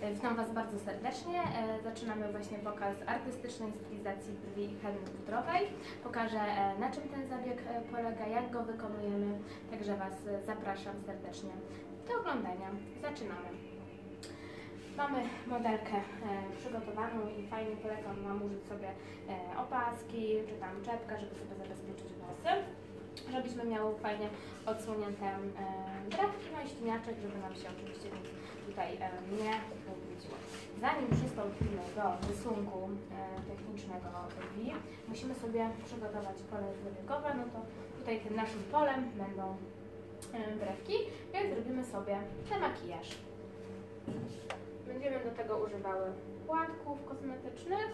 Witam Was bardzo serdecznie. Zaczynamy właśnie pokaz artystycznej stylizacji brwi i henny pudrowej. Pokażę, na czym ten zabieg polega, jak go wykonujemy, także Was zapraszam serdecznie do oglądania. Zaczynamy. Mamy modelkę przygotowaną i fajnie polecam Wam użyć sobie opaski czy tam czepkę, żeby sobie zabezpieczyć włosy, żebyśmy miały fajnie odsłonięte brewki, no i śliniaczek, żeby nam się oczywiście nic tutaj nie ubrudziło. Zanim przystąpimy do rysunku technicznego brwi, musimy sobie przygotować pole zabiegowe, no to tutaj tym naszym polem będą brewki, więc zrobimy sobie demakijaż. Będziemy do tego używały płatków kosmetycznych,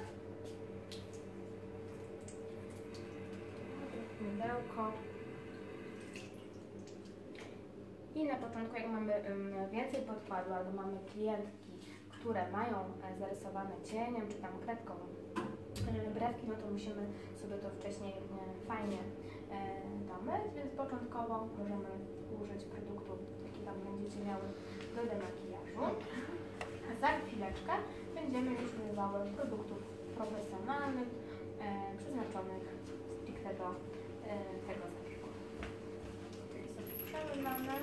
mydełko i na początku, jak mamy więcej podkładu albo mamy klientki, które mają zarysowane cieniem czy tam kredką brewki, no to musimy sobie to wcześniej fajnie domyć, więc początkowo możemy użyć produktu, jaki tam będziecie miały do demakijażu. Za chwileczkę będziemy już używały produktów profesjonalnych, przeznaczonych stricte do tego zabiegu. Czyli sobie przelewamy.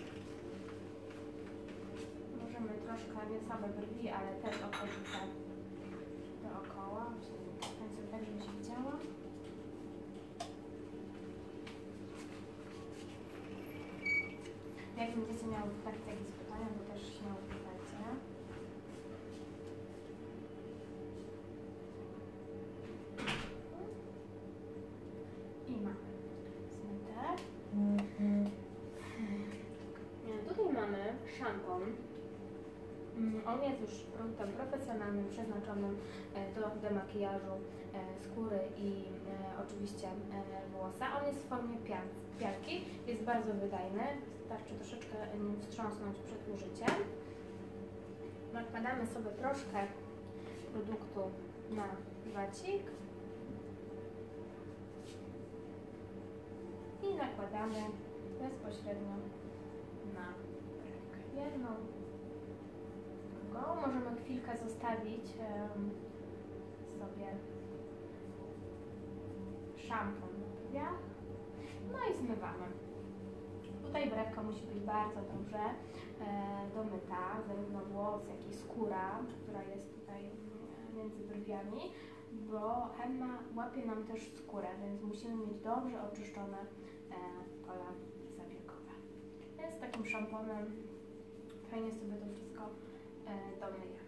Możemy troszkę, nie same brwi, ale też okolice dookoła, czyli tak, żeby się widziała. Jak będziecie miały w trakcie jakieś pytania, to też śmiało pytajcie. I mamy zmyte. Tutaj mamy szampon. On jest już produktem profesjonalnym, przeznaczonym do demakijażu skóry i oczywiście włosa. On jest w formie pianki, jest bardzo wydajny, wystarczy troszeczkę nim wstrząsnąć przed użyciem. Nakładamy sobie troszkę produktu na wacik i nakładamy bezpośrednio na brewkę jedną. Możemy chwilkę zostawić sobie szampon na brwiach, no i zmywamy. Tutaj brewka musi być bardzo dobrze domyta, zarówno włos, jak i skóra, która jest tutaj między brwiami, bo henna łapie nam też skórę, więc musimy mieć dobrze oczyszczone pola zabiegowe. Więc takim szamponem fajnie sobie to wszystko domyjemy.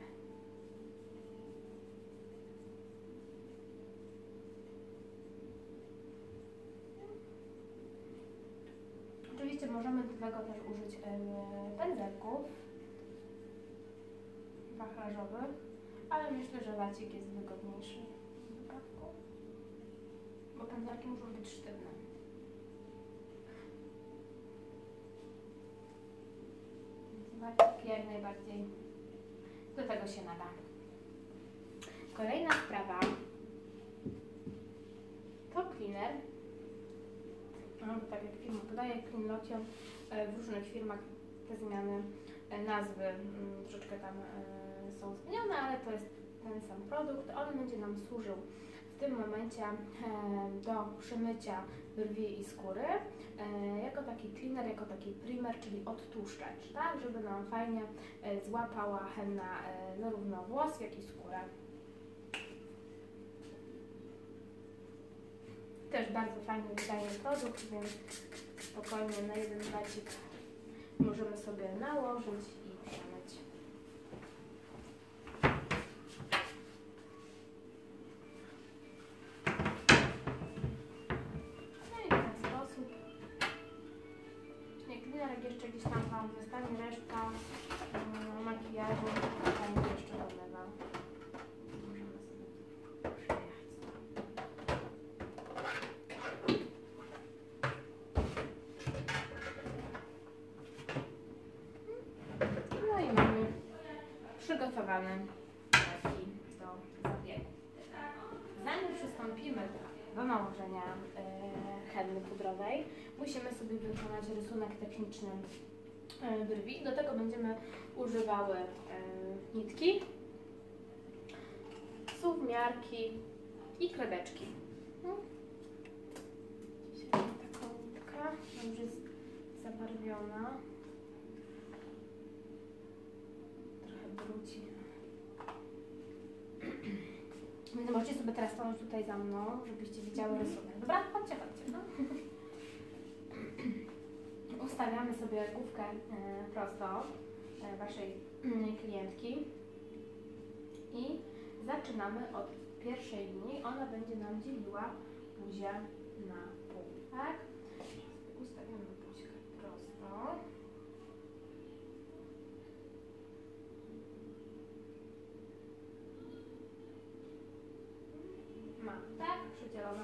Oczywiście możemy do tego też użyć pędzelków wachlarzowych, ale myślę, że wacik jest wygodniejszy w tym wypadku, bo pędzelki muszą być sztywne. Więc wacik jak najbardziej do tego się nada. Kolejna sprawa to cleaner. No, tak jak firma podaje, Clean Lotion. W różnych firmach te zmiany nazwy troszeczkę tam są zmienione, ale to jest ten sam produkt. On będzie nam służył w tym momencie do przymycia brwi i skóry jako taki cleaner, jako taki primer, czyli odtłuszczacz, tak, żeby nam fajnie złapała henna zarówno włos, jak i skórę. Też bardzo fajny, wydajny produkt, więc spokojnie na jeden wacik możemy sobie nałożyć i przemyć. No i w ten sposób. Jak cleaner jeszcze gdzieś tam Wam zostanie resztka makijażu, to fajnie jeszcze domywa. Przygotowany do zabiegu. Zanim przystąpimy do nałożenia henny pudrowej, musimy sobie wykonać rysunek techniczny brwi. Do tego będziemy używały nitki, suwmiarki i kredeczki. Dzisiaj mam taką nitkę, już jest zabarwiona. Trochę bruci. Więc możecie sobie teraz stanąć tutaj za mną, żebyście widziały rysunek. Dobra? Chodźcie. No. Ustawiamy sobie główkę prosto waszej klientki i zaczynamy od pierwszej linii. Ona będzie nam dzieliła buzię na pół, tak? Ustawiamy buźkę prosto. Mamy, tak? Przydzieloną.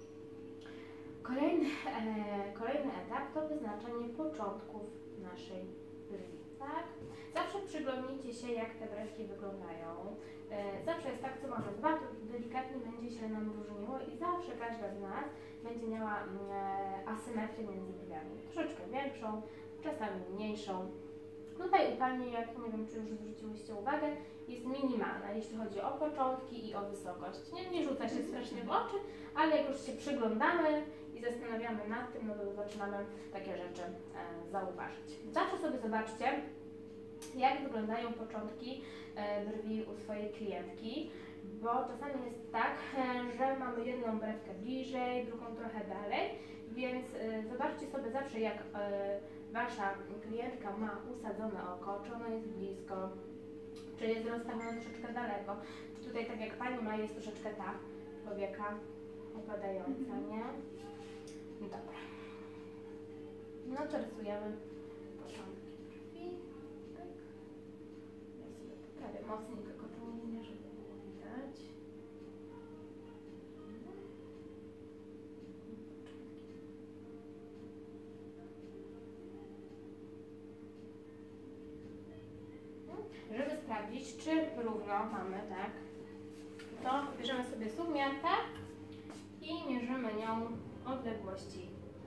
Kolejny etap to wyznaczanie początków naszej brwi, tak? Zawsze przyglądnijcie się, jak te brewki wyglądają. Zawsze jest tak, co mamy dwa, to delikatnie będzie się nam różniło i zawsze każda z nas będzie miała asymetrię między brwiami. Troszeczkę większą, czasami mniejszą. Tutaj u Pani, jak nie wiem, czy już zwróciłyście uwagę, jest minimalna, jeśli chodzi o początki i o wysokość. Nie rzuca się strasznie w oczy, ale jak już się przyglądamy i zastanawiamy nad tym, no to zaczynamy takie rzeczy zauważyć. Zawsze sobie zobaczcie, jak wyglądają początki brwi u swojej klientki, bo czasami jest tak, że mamy jedną brewkę bliżej, drugą trochę dalej, więc zobaczcie sobie zawsze, jak wasza klientka ma usadzone oko, czy ono jest blisko, czy jest rozstawione troszeczkę daleko, czy tutaj tak jak Pani ma, jest troszeczkę ta powieka opadająca, nie? Dobra. No to rysujemy początki brwi. Tak. Ja sobie poprawię mocniej tylko tą linię, żeby było widać. Żeby sprawdzić, czy równo mamy, tak, to bierzemy sobie suwmiarkę i mierzymy nią odległości.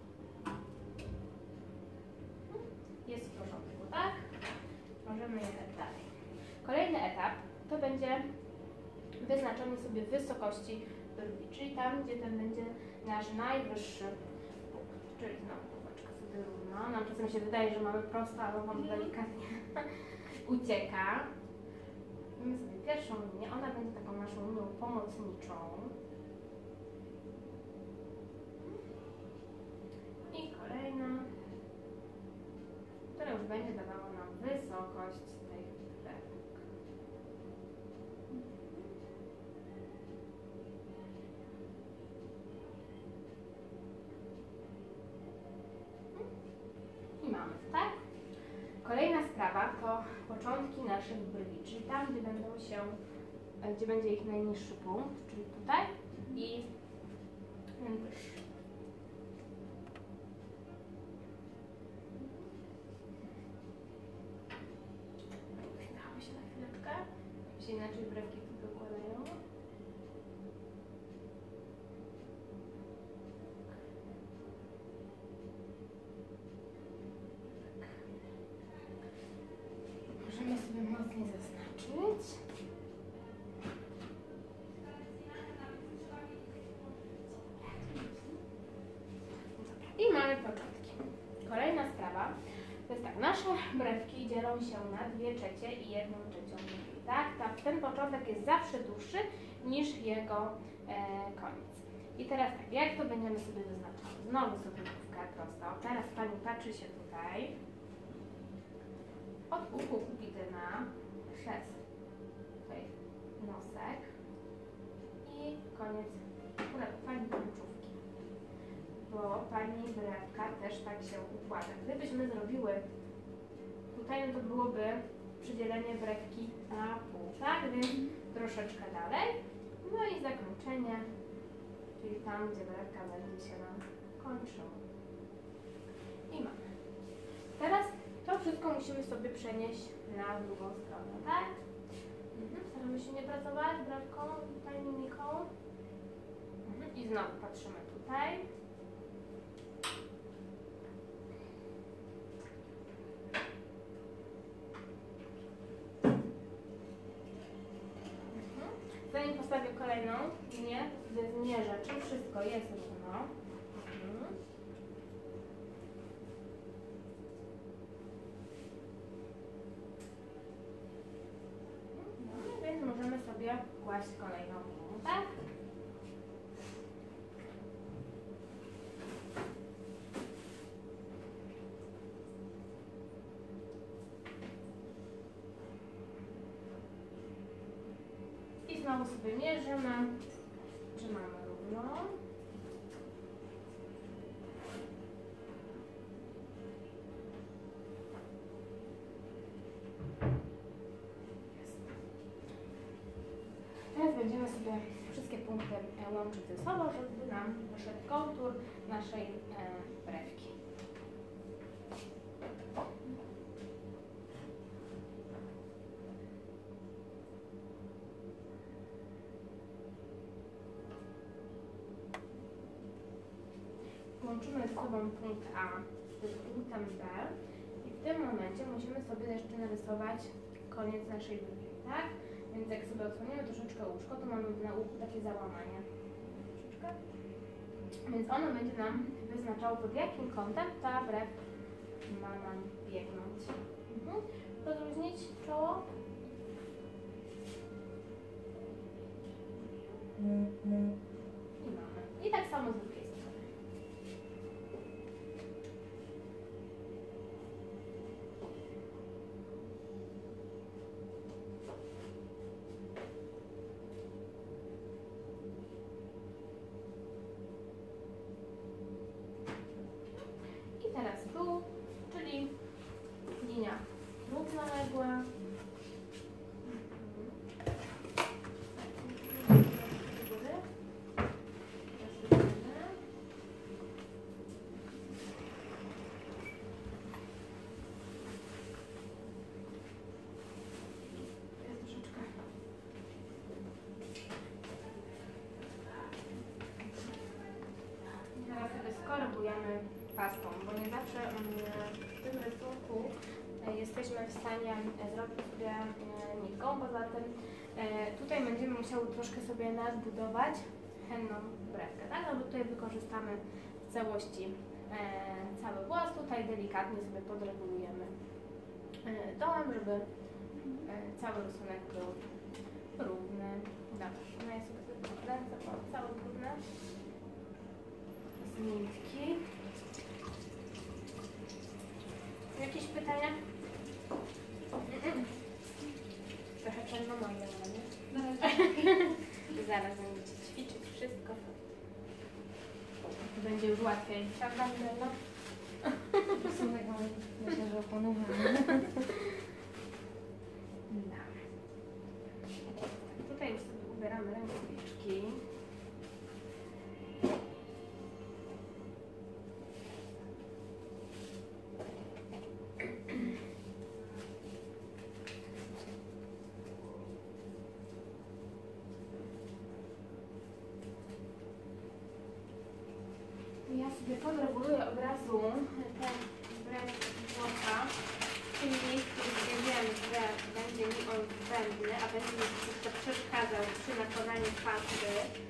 Jest w porządku, tak? Możemy jechać dalej. Kolejny etap to będzie wyznaczenie sobie wysokości brwi, czyli tam, gdzie ten będzie nasz najwyższy punkt, czyli znowu główeczka sobie równa. Nam czasem się wydaje, że mamy prosto, ale Wam delikatnie ucieka. Mamy sobie pierwszą linię, ona będzie taką naszą linią pomocniczą. I kolejna, która już będzie dawała nam wysokość tej brewek. I mamy, tak? Kolejna sprawa to początki naszych brwi, czyli tam, gdzie będzie ich najniższy punkt, czyli tutaj i ten wyższy. Chwilamy się na chwileczkę, jak się inaczej brewki tu dokładają. Możemy sobie mocniej zaznaczyć. I mamy początki. Kolejna sprawa to jest tak, nasze brewki dzielą się na 2/3 i 1/3 brwi, tak? Ten początek jest zawsze dłuższy niż jego koniec. I teraz tak, jak to będziemy sobie wyznaczały? Znowu sobie główkę prosto. Teraz Pani patrzy się tutaj. Od uchu kupidyna przez tutaj nosek i koniec Pani końcówki, bo Pani brewka też tak się układa. Gdybyśmy zrobiły tutaj, no to byłoby przydzielenie brewki na pół, tak? Więc troszeczkę dalej. No i zakończenie, czyli tam, gdzie brewka będzie się nam kończyła. I mamy. Teraz to wszystko musimy sobie przenieść na drugą stronę, tak? Staramy się nie pracować brewką, tutaj mimiką. I znowu patrzymy tutaj. Zanim postawię kolejną linię, zmierzę, czy wszystko jest równo. No, więc możemy sobie kłaść kolejną linię, tak? I znowu sobie mierzymy, czy mamy równo. Teraz będziemy sobie wszystkie punkty łączyć ze sobą, żeby nam wyszedł kontur naszej brewki. Łączymy ze sobą punkt A z punktem B i w tym momencie musimy sobie jeszcze narysować koniec naszej brwi, tak? Więc jak sobie odsłoniemy troszeczkę łóżko, to mamy na łuku takie załamanie. Troszeczkę. Więc ono będzie nam wyznaczało, pod jakim kątem ta brew ma nam biegnąć. Rozluźnić czoło. I mamy. I tak samo z drugiej strony. I teraz tu, czyli linia równoległa. Teraz sobie skorygujemy pastą, bo nie zawsze w tym rysunku jesteśmy w stanie zrobić sobie nitką. Poza tym tutaj będziemy musiały troszkę sobie nadbudować henną brewkę, tak? No bo tutaj wykorzystamy w całości cały włos. Tutaj delikatnie sobie podregulujemy dołem, żeby cały rysunek był równy. Dobrze, no ja sobie podkręcę cały równy z nitki. Jakieś pytania? Trochę czarnomogę, nie? Zaraz będziecie ćwiczyć wszystko. Będzie już łatwiej, prawda, Milena? Myślę, że opanowamy. Tutaj już sobie ubieramy rękawiczki. Ja sobie podreguluję od razu ten brew włosa w tym miejscu, gdzie wiem, że będzie mi on zbędny, a będzie mi troszeczkę przeszkadzał przy nakładaniu pasty.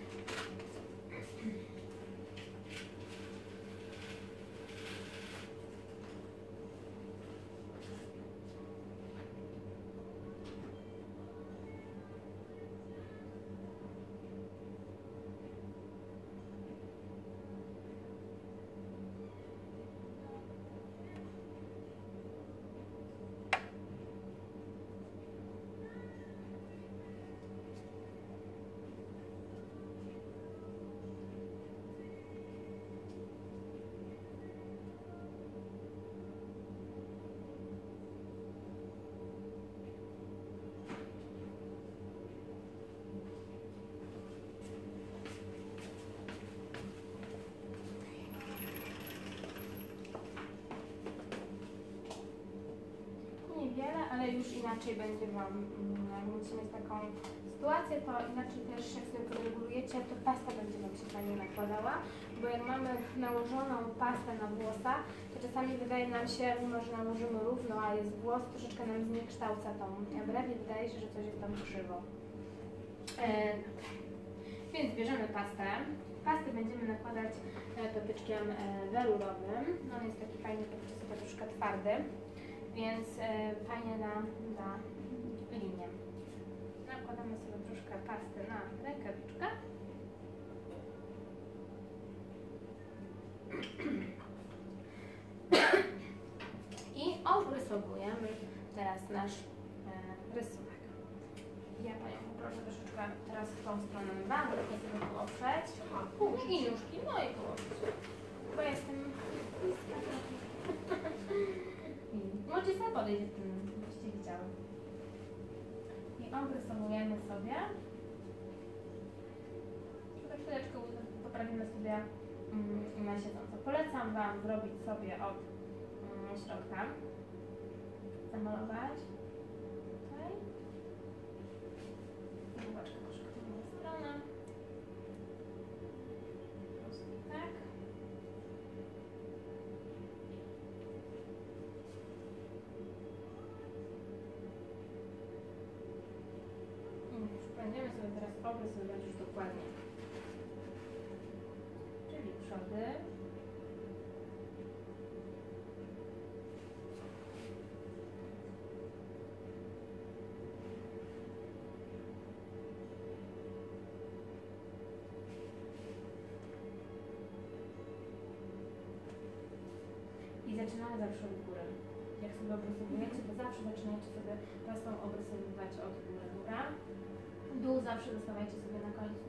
Niewiele, ale już inaczej będzie Wam, jak będziecie mieć taką sytuację, to inaczej też jak sobie podregulujecie, to pasta będzie Wam się fajnie nakładała, bo jak mamy nałożoną pastę na włosa, to czasami wydaje nam się, mimo że nałożymy równo, a jest włos, troszeczkę nam zniekształca tą brew i wydaje się, że coś jest tam krzywo. Dobra. Więc bierzemy pastę. Pastę będziemy nakładać patyczkiem welurowym. No on jest taki fajny, czasem troszkę twardy, więc fajnie nam da linię. Nakładamy sobie troszkę pasty na rękawiczkę. I obrysowujemy teraz nasz rysunek. Ja Panią poproszę troszeczkę teraz w tą stronę Wam, trochę sobie tu oprzeć. I nóżki, no i położyć. Bo jestem bliska. Możecie sobie podejść, byście widziały. I obrysowujemy sobie. Za chwileczkę poprawimy sobie na siedząco. Polecam Wam zrobić sobie od środka. Zamalować. Tutaj. Zobaczkę troszkę w drugą stronę. Po prostu tak. Będziemy sobie teraz obrysować już dokładnie. Czyli przody. I zaczynamy zawsze od góry. Jak sobie obrysowujecie, to zawsze zaczynajcie sobie pastą obrysowywać od góry. Dobra? Dół zawsze zostawiajcie sobie na końcu.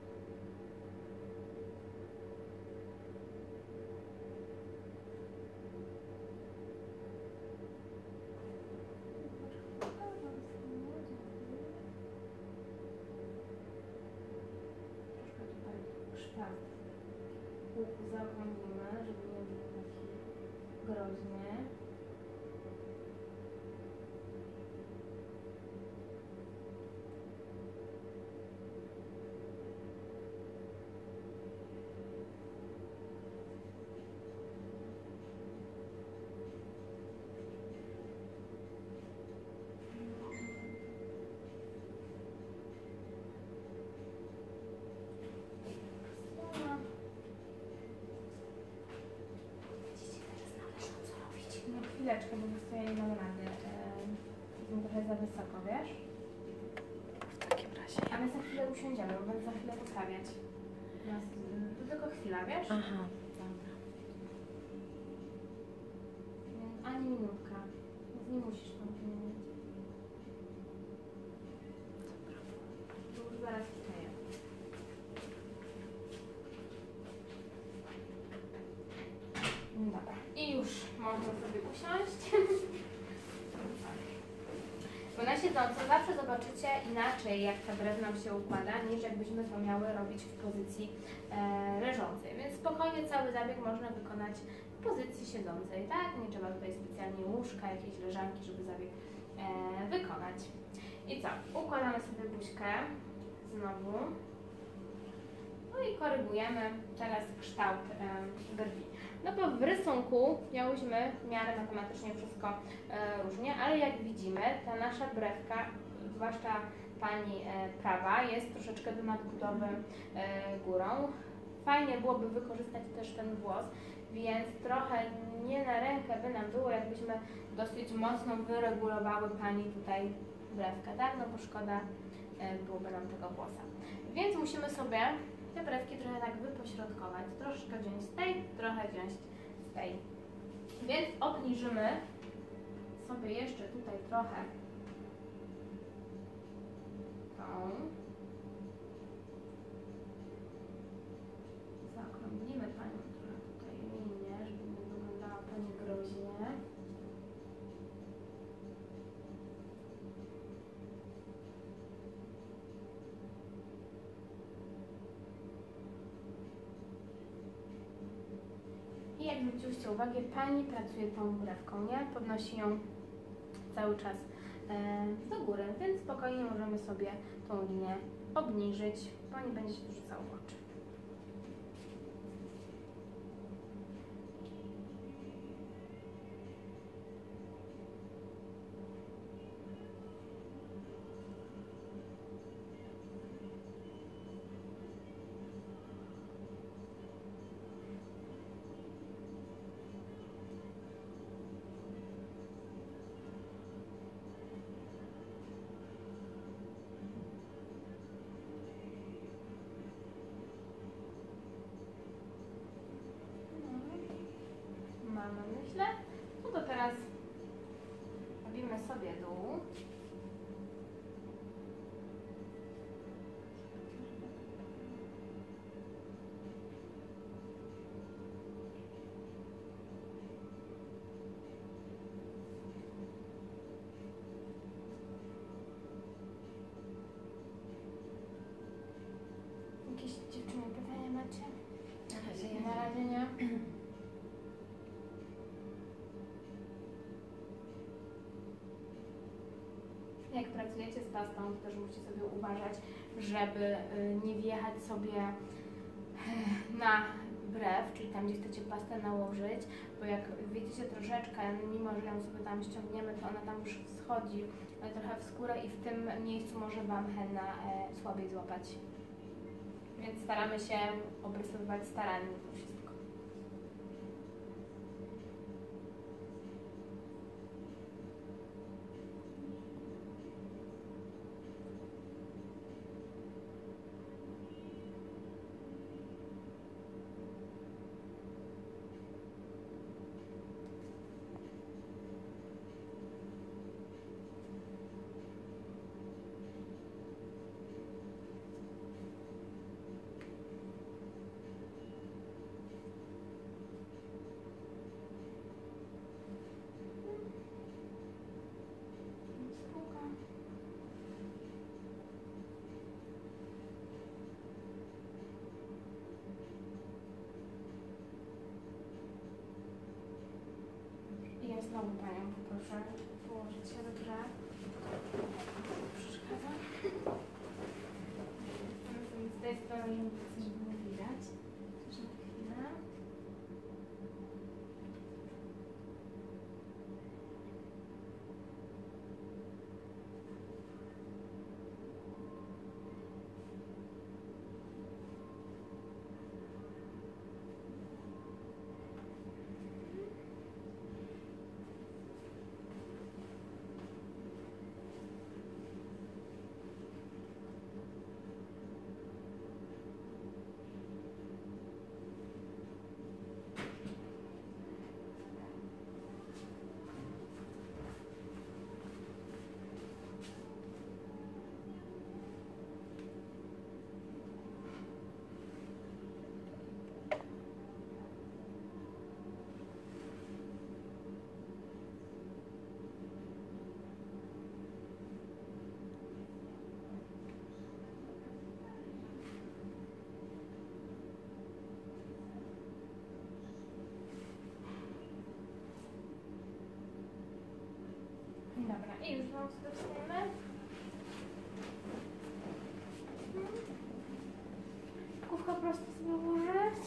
Troszkę tutaj kształt łuku zaokrąglimy, żeby nie był taki groźny. No chwileczkę, bo wiesz co, ja nie mam rady. Jestem trochę za wysoko, wiesz? W takim razie. A my za chwilę usiądziemy, bo będę za chwilę poprawiać. To tylko chwila, wiesz? Aha, dobra. Ani minutka. Więc nie musisz tam zmienić. Dobra. To już zaraz wstaję. Dobra. I już można sobie usiąść. Bo na siedząco zawsze zobaczycie inaczej, jak ta brew nam się układa, niż jakbyśmy to miały robić w pozycji leżącej. Więc spokojnie cały zabieg można wykonać w pozycji siedzącej, tak? Nie trzeba tutaj specjalnie łóżka, jakiejś leżanki, żeby zabieg wykonać. I co? Układamy sobie buźkę znowu. No i korygujemy teraz kształt brwi. No bo w rysunku miałyśmy w miarę matematycznie wszystko różnie, ale jak widzimy, ta nasza brewka, zwłaszcza pani prawa, jest troszeczkę do nadbudowy górą. Fajnie byłoby wykorzystać też ten włos, więc trochę nie na rękę by nam było, jakbyśmy dosyć mocno wyregulowały pani tutaj brewkę, tak? No bo szkoda byłoby nam tego włosa. Więc musimy sobie te brewki trochę tak wypośrodkować. Troszkę wziąć z tej, trochę wziąć z tej. Więc obniżymy sobie jeszcze tutaj trochę tą. Zaokrąglimy Panią trochę tutaj linię, żeby nie wyglądała Pani groźnie. I jak zwróciłyście uwagę, Pani pracuje tą brewką, nie? Podnosi ją cały czas do góry, więc spokojnie możemy sobie tą linię obniżyć, bo nie będzie się rzucał w oczy. pracujecie z pastą, to też musicie sobie uważać, żeby nie wjechać sobie na brew, czyli tam, gdzie chcecie pastę nałożyć, bo jak widzicie troszeczkę, mimo że ją sobie tam ściągniemy, to ona tam już schodzi trochę w skórę i w tym miejscu może Wam henna słabiej złapać. Więc staramy się obrysowywać starannie to wszystko. I ja znowu Panią poproszę położyć się dobrze. Przeszkadza. Z tej strony nic nie widać. Też na chwilę. Dobra, i już Wam zaczniemy. Główka prosto sobie ułożyć.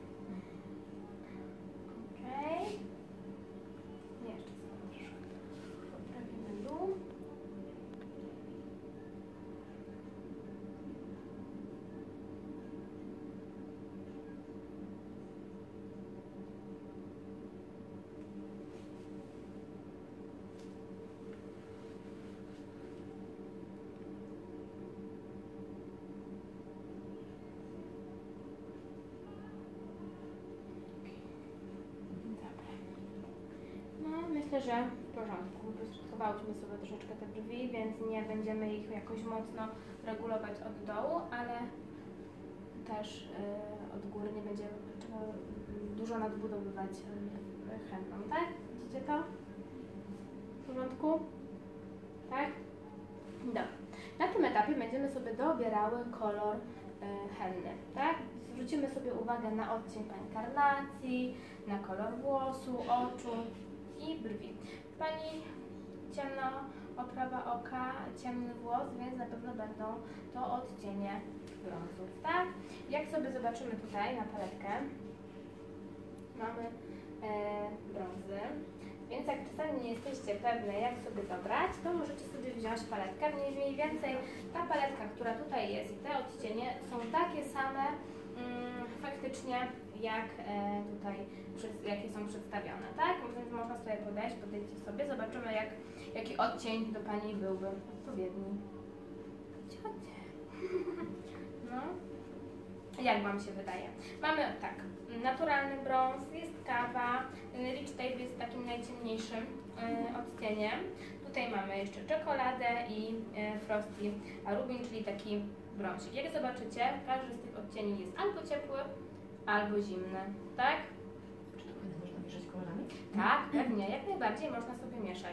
Okej. Jeszcze sobie troszkę poprawimy dół. Myślę, że w porządku. Schowałyśmy sobie troszeczkę te brwi, więc nie będziemy ich jakoś mocno regulować od dołu, ale też od góry nie będzie trzeba dużo nadbudowywać henną, tak? Widzicie to? W porządku? Tak? Dobra. Na tym etapie będziemy sobie dobierały kolor henny, tak? Zwrócimy sobie uwagę na odcień Pani karnacji, na kolor włosu, oczu i brwi. Pani ciemna oprawa oka, ciemny włos, więc na pewno będą to odcienie brązów, tak? Jak sobie zobaczymy tutaj na paletkę, mamy brązy, więc jak czasami nie jesteście pewne, jak sobie dobrać, to możecie sobie wziąć paletkę. Mniej więcej ta paletka, która tutaj jest i te odcienie są takie same faktycznie, jak tutaj, jakie są przedstawione, tak? Więc można sobie podejść, podejdźcie sobie, zobaczymy jaki odcień do Pani byłby odpowiedni. Ciocie. No. Jak Wam się wydaje? Mamy tak, naturalny brąz, jest kawa, Rich Tape jest takim najciemniejszym odcieniem. Tutaj mamy jeszcze czekoladę i Frosty Rubin, czyli taki brązik. Jak zobaczycie, każdy z tych odcieni jest albo ciepły, albo zimny, tak? Czy to wtedy można mieszać kolorami? Tak, pewnie, jak najbardziej można sobie mieszać.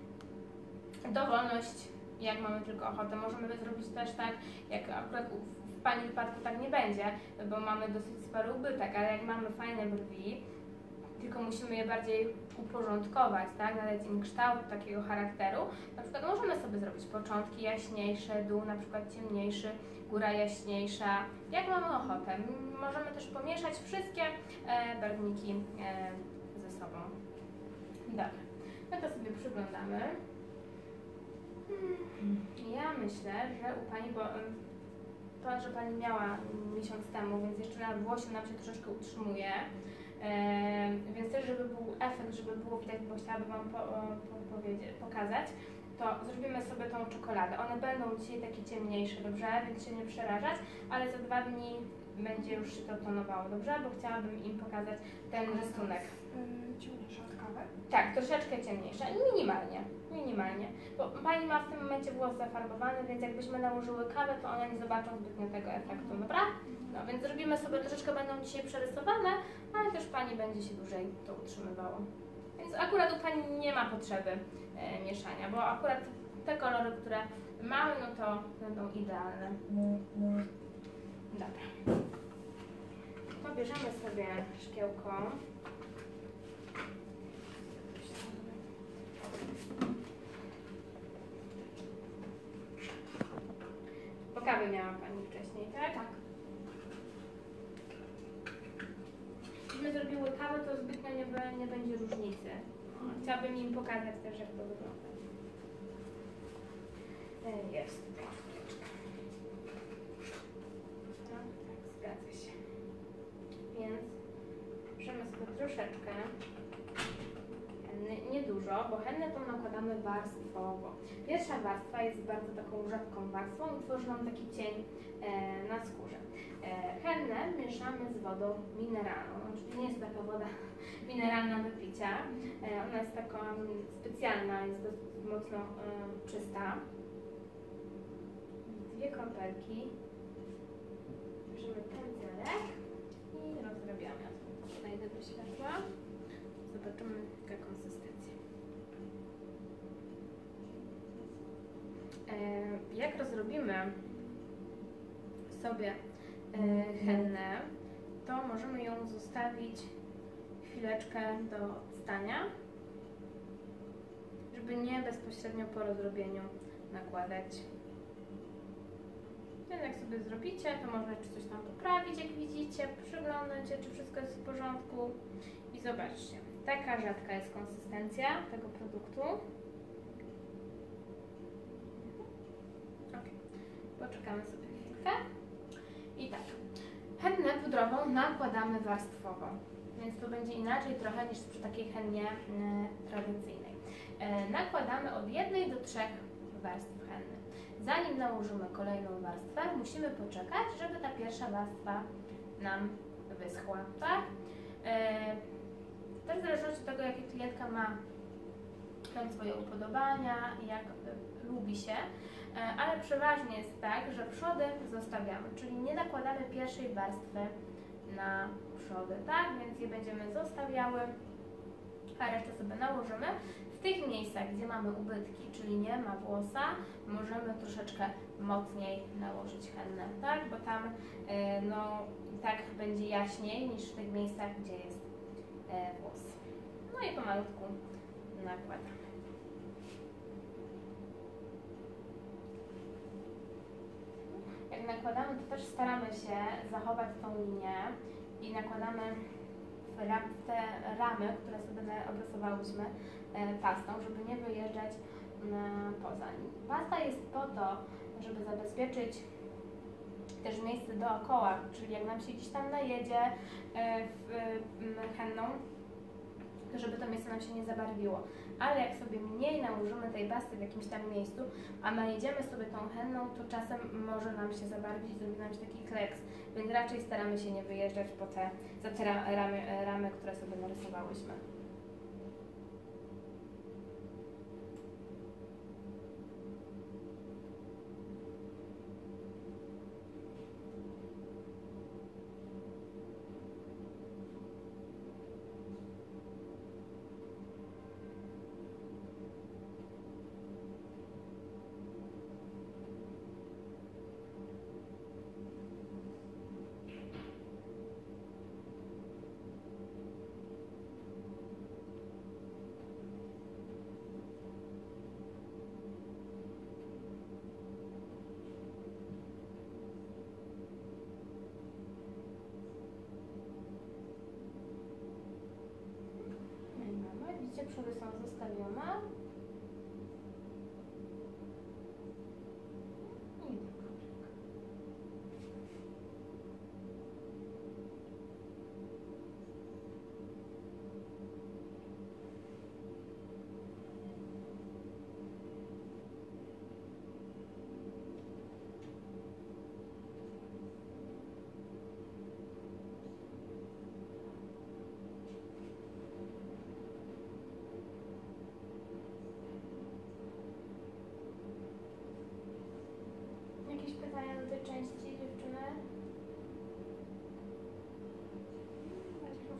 Dowolność, jak mamy tylko ochotę. Możemy zrobić też tak, jak akurat w Pani wypadku tak nie będzie, bo mamy dosyć spory ubytek, ale jak mamy fajne brwi, tylko musimy je bardziej uporządkować, tak, nadać im kształt takiego charakteru, na przykład możemy sobie zrobić początki jaśniejsze, dół na przykład ciemniejszy, góra jaśniejsza, jak mamy ochotę. Możemy też pomieszać wszystkie barwniki ze sobą. Dobra, no to sobie przyglądamy. Ja myślę, że u Pani, bo to, że Pani miała miesiąc temu, więc jeszcze na włosie nam się troszeczkę utrzymuje, więc też, żeby był efekt, żeby było widać, bo chciałabym Wam pokazać, to zrobimy sobie tą czekoladę. One będą dzisiaj takie ciemniejsze, dobrze? Więc się nie przerażać, ale za 2 dni będzie już się to tonowało, dobrze? Bo chciałabym im pokazać ten rysunek. Ciemniejsza od kawy? Tak, troszeczkę ciemniejsza, minimalnie, bo Pani ma w tym momencie włos zafarbowany, więc jakbyśmy nałożyły kawę, to one nie zobaczą zbytnio tego efektu, dobra? No więc zrobimy sobie, troszeczkę będą dzisiaj przerysowane, ale też Pani będzie się dłużej to utrzymywało. Więc akurat u Pani nie ma potrzeby mieszania, bo akurat te kolory, które mamy, no to będą idealne. Dobra. To bierzemy sobie szkiełko. Bo kawę miała Pani wcześniej, tak? Tak. Gdybyśmy zrobiły kawę, to zbytnio nie będzie różnicy. Chciałabym im pokazać też, jak to wygląda. Jest tutaj chwileczkę. No, tak, zgadza się. Więc bierzemy sobie troszeczkę henny, niedużo, bo hennę tą nakładamy warstwowo. Pierwsza warstwa jest bardzo taką rzadką warstwą i tworzy nam taki cień na skórze. Hennę mieszamy z wodą mineralną, czyli nie jest taka woda mineralna do picia. Ona jest taka specjalna, jest dosyć mocno czysta. 2 kropelki. Bierzemy pędzelek i rozrabiamy. Podejdę do światła. Zobaczymy, jaka konsystencja. Jak rozrobimy sobie hennę, to możemy ją zostawić chwileczkę do odstania, żeby nie bezpośrednio po rozrobieniu nakładać. Więc jak sobie zrobicie, to można czy coś tam poprawić, jak widzicie, przyglądać się, czy wszystko jest w porządku. I zobaczcie, taka rzadka jest konsystencja tego produktu. Ok, poczekamy sobie chwilkę. I tak, hennę pudrową nakładamy warstwowo, więc to będzie inaczej trochę niż przy takiej hennie tradycyjnej. Nakładamy od 1 do 3 warstw henny. Zanim nałożymy kolejną warstwę, musimy poczekać, żeby ta pierwsza warstwa nam wyschła, tak? Też w zależności od tego, jakie klientka ma swoje upodobania i jak lubi się, ale przeważnie jest tak, że przody zostawiamy, czyli nie nakładamy pierwszej warstwy na przody, tak? Więc je będziemy zostawiały, a resztę sobie nałożymy. W tych miejscach, gdzie mamy ubytki, czyli nie ma włosa, możemy troszeczkę mocniej nałożyć hennę, tak? Bo tam no tak będzie jaśniej niż w tych miejscach, gdzie jest włos. No i pomalutku nakładamy. Jak nakładamy, to też staramy się zachować tą linię i nakładamy w te ramy, które sobie obrysowałyśmy pastą, żeby nie wyjeżdżać poza nim. Pasta jest po to, żeby zabezpieczyć też miejsce dookoła, czyli jak nam się gdzieś tam najedzie henną, to żeby to miejsce nam się nie zabarwiło. Ale jak sobie mniej nałożymy tej pasty w jakimś tam miejscu, a najedziemy sobie tą henną, to czasem może nam się zabarwić, zrobi nam się taki kleks, więc raczej staramy się nie wyjeżdżać za te ramy, które sobie narysowałyśmy.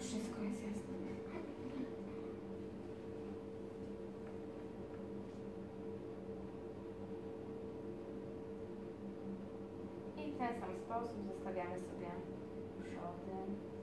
wszystko jest jasne. I w ten sam sposób zostawiamy sobie przody.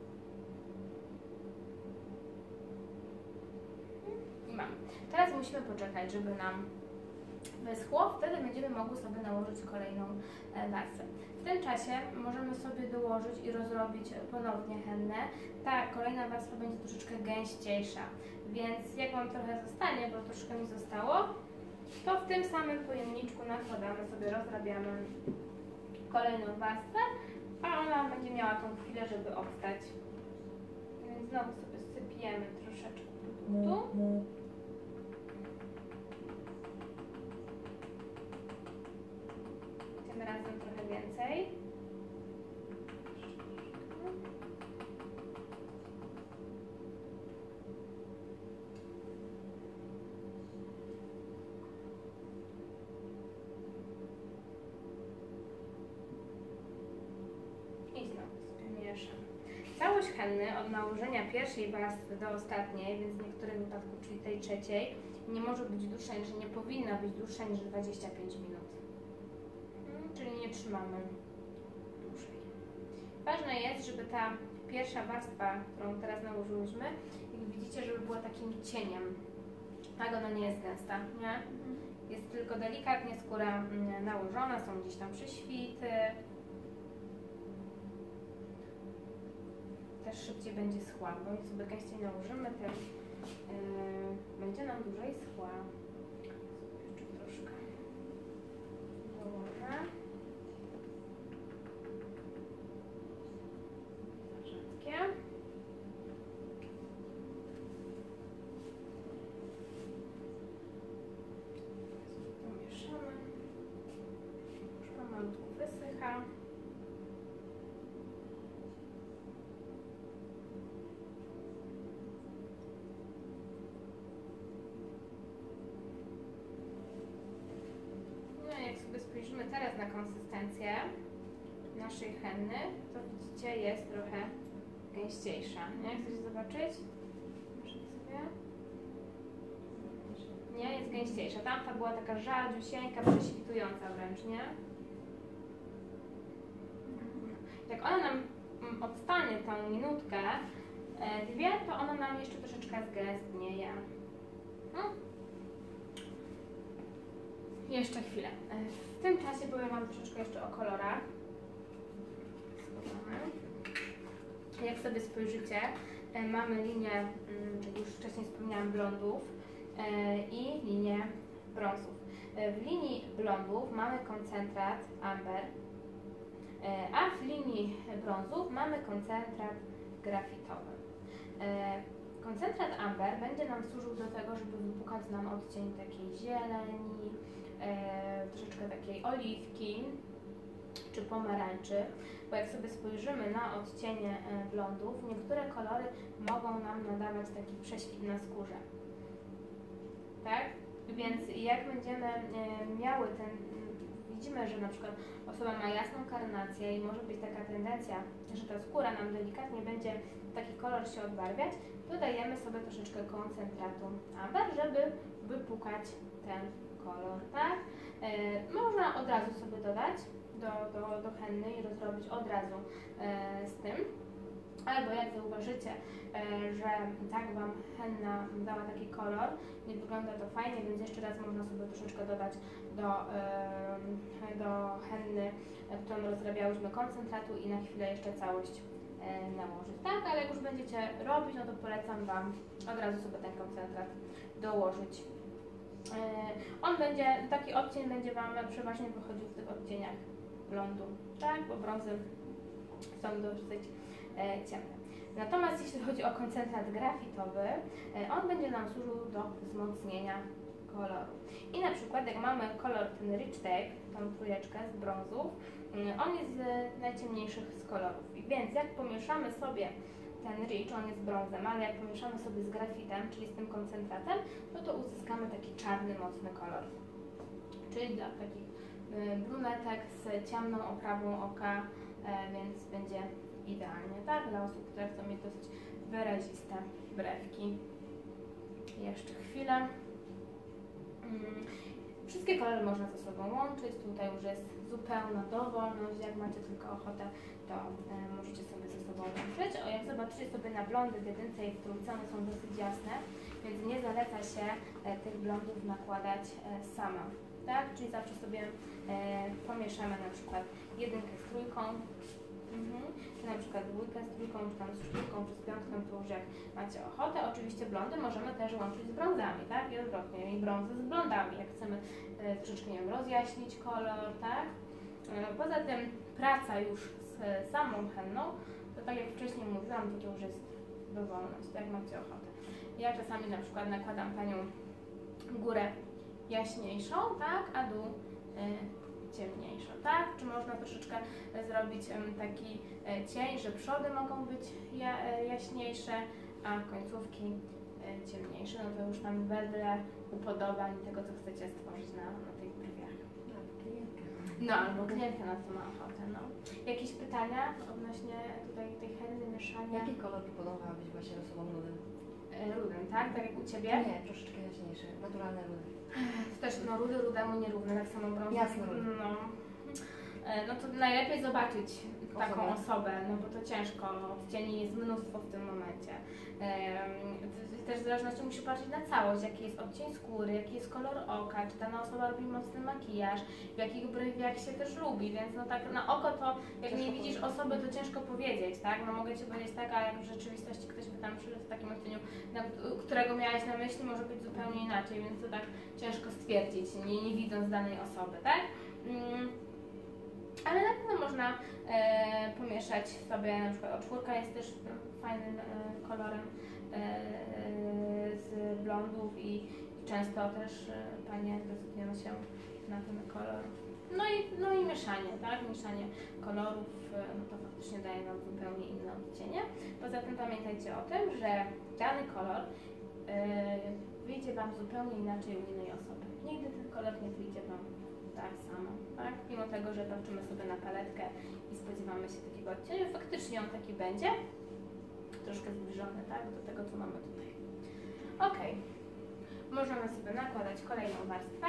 I mamy. Teraz musimy poczekać, żeby nam wyschło, wtedy będziemy mogły sobie nałożyć kolejną warstwę. W tym czasie możemy sobie dołożyć i rozrobić ponownie hennę. Ta kolejna warstwa będzie troszeczkę gęściejsza, więc jak Wam trochę zostanie, bo troszkę mi zostało, to w tym samym pojemniczku nakładamy sobie, rozrabiamy kolejną warstwę, a ona będzie miała tą chwilę, żeby obstać. Więc znowu sobie sypiemy troszeczkę produktu. Tym razem trochę więcej. I znowu sobie mieszam. Całość henny od nałożenia pierwszej warstwy do ostatniej, więc w niektórych wypadkach, czyli tej trzeciej, nie może być dłuższa, że nie powinna być dłuższa niż 25 minut. Czyli nie trzymamy dłużej. Ważne jest, żeby ta pierwsza warstwa, którą teraz nałożyłyśmy, jak widzicie, żeby była takim cieniem. Tak, ona nie jest gęsta, nie? Jest tylko delikatnie skóra nałożona, są gdzieś tam prześwity. Też szybciej będzie schła, bo im sobie gęściej nałożymy, tym będzie nam dłużej schła. Jeszcze troszkę dołożę. Rzadkie. Pomieszamy. Już pomalutku wysycha. Spojrzymy teraz na konsystencję naszej henny, to widzicie, jest trochę gęściejsza. Nie? Chcecie zobaczyć? Muszę sobie. Nie, jest gęściejsza. Tamta była taka rzadziusieńka, prześwitująca wręcz, nie? Jak ona nam odstanie tą minutkę, dwie, to ona nam jeszcze troszeczkę zgęstnieje. Jeszcze chwilę. W tym czasie powiem Wam troszeczkę jeszcze o kolorach. Jak sobie spojrzycie, mamy linię, jak już wcześniej wspomniałam, blondów i linię brązów. W linii blondów mamy koncentrat amber, a w linii brązów mamy koncentrat grafitowy. Koncentrat amber będzie nam służył do tego, żeby wypukać nam odcień takiej zieleni, troszeczkę takiej oliwki czy pomarańczy, bo jak sobie spojrzymy na odcienie blondów, niektóre kolory mogą nam nadawać taki prześwit na skórze. Tak? Więc jak będziemy miały ten, widzimy, że na przykład osoba ma jasną karnację i może być taka tendencja, że ta skóra nam delikatnie będzie taki kolor się odbarwiać, dodajemy sobie troszeczkę koncentratu amber, żeby wypukać ten kolor, tak? Można od razu sobie dodać do henny i rozrobić od razu z tym. Albo jak zauważycie, że tak Wam henna dała taki kolor, nie wygląda to fajnie, więc jeszcze raz można sobie troszeczkę dodać do henny, którą rozrabiałyśmy, koncentratu i na chwilę jeszcze całość nałożyć. Tak, ale jak już będziecie robić, no to polecam Wam od razu sobie ten koncentrat dołożyć. On będzie, taki odcień będzie Wam przeważnie wychodził w tych odcieniach blondu, tak, bo brązy są dosyć ciemne. Natomiast jeśli chodzi o koncentrat grafitowy, on będzie nam służył do wzmocnienia koloru. I na przykład jak mamy kolor ten Rich Tape, tą trójeczkę z brązów, on jest z najciemniejszych z kolorów. I więc jak pomieszamy sobie ten Rich, on jest brązem, ale jak pomieszamy sobie z grafitem, czyli z tym koncentratem, no to uzyskamy taki czarny, mocny kolor. Czyli dla takich brunetek z ciemną oprawą oka, więc będzie idealnie, tak? Dla osób, które chcą mieć dosyć wyraziste brewki. Jeszcze chwilę. Wszystkie kolory można ze sobą łączyć, tutaj już jest zupełna dowolność, jak macie tylko ochotę, to możecie sobie ze sobą łączyć. O, jak zobaczycie sobie na blondy w jedynce i w trójce, one są dosyć jasne, więc nie zaleca się tych blondów nakładać sama, tak? Czyli zawsze sobie pomieszamy na przykład jedynkę z trójką, czy na przykład dwójkę z trójką, czy tam z czwórką, czy z piątką, to już jak macie ochotę. Oczywiście blondy możemy też łączyć z brązami, tak? I odwrotnie, i brązy z blondami, jak chcemy troszeczkę, nie wiem, rozjaśnić kolor, tak? Poza tym praca już z samą henną, to tak jak wcześniej mówiłam, to już jest dowolność, jak macie ochotę. Ja czasami na przykład nakładam tanią górę jaśniejszą, tak? A dół ciemniejszą, tak? Czy można troszeczkę zrobić taki cień, że przody mogą być jaśniejsze, a końcówki ciemniejsze, no to już tam wedle upodobań tego, co chcecie stworzyć na tych brwiach. No, albo klientka na to ma ochotę, no. Jakieś pytania odnośnie tutaj tej henny, mieszania? Jaki kolor proponowałabyś właśnie osobom rudym? Rudym, tak? Tak jak u Ciebie? Nie, troszeczkę jaśniejszy, naturalne rudy. To też, no rudy rudemu nierówny, tak samo brązowy. Jasny rudy. No to najlepiej zobaczyć taką osobę, no bo to ciężko, odcieni jest mnóstwo w tym momencie. Też w zależności musi patrzeć na całość, jaki jest odcień skóry, jaki jest kolor oka, czy dana osoba robi mocny makijaż, w jakich brwiach się też lubi, więc no tak na oko to, jak Ciężko nie widzisz osoby, to ciężko powiedzieć, tak? No mogę Ci powiedzieć tak, a jak w rzeczywistości ktoś by tam przyszedł w takim odcieniu, którego miałaś na myśli, może być zupełnie inaczej, więc to tak ciężko stwierdzić, nie widząc danej osoby, tak? Ale na pewno można pomieszać sobie, na przykład czwórka jest też fajnym kolorem z blondów i często też panie decydują się na ten kolor. No i mieszanie, tak? Mieszanie kolorów, no to faktycznie daje nam zupełnie inne odcienie. Poza tym pamiętajcie o tym, że dany kolor wyjdzie Wam zupełnie inaczej u innej osoby. Nigdy ten kolor nie wyjdzie Wam tak samo, tak? Mimo tego, że patrzymy sobie na paletkę i spodziewamy się takiego odcienia, faktycznie on taki będzie, troszkę zbliżony, tak? Do tego, co mamy tutaj. Ok. Możemy sobie nakładać kolejną warstwę.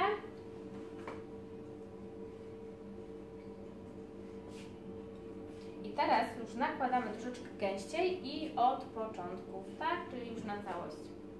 I teraz już nakładamy troszeczkę gęściej i od początków, tak? Czyli już na całość.